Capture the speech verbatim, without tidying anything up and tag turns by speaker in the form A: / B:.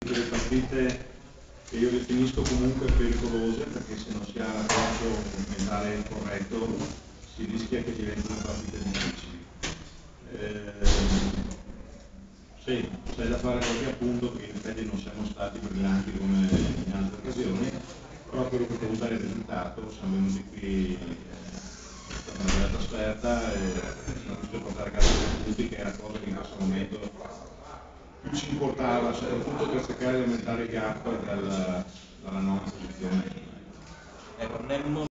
A: delle partite che io definisco comunque pericolose, perché se non si ha l'approccio mentale corretto si rischia che diventino partite difficili. Eh, sì, c'è da fare qualche appunto che in effetti non siamo stati brillanti come in altre occasioni, però quello che conta è il risultato. Siamo venuti qui, eh, è stata una bella trasferta e siamo riusciti a portare a casa dei punti, che era cosa che in questo momento più ci importava, soprattutto per cercare di aumentare il gap dalla, dalla nona posizione.
B: Ecco, nel